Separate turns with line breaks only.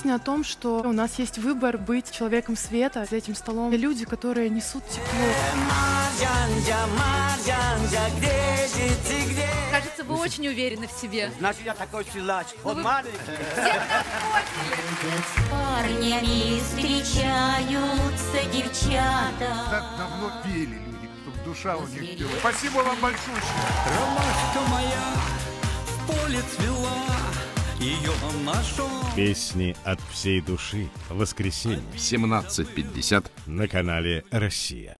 песня о том, что у нас есть выбор быть человеком света. За этим столом люди, которые несут тепло.
Кажется, вы очень уверены в себе.
Значит, я такой силач. Вот маленький.
С парнями встречаются девчата.
Так давно пели люди, чтобы душа у них пела. Спасибо вам большое.
Ромашка моя в поле цвела, ее нашел.
Песни от всей души. Воскресенье.
17:50
на канале «Россия».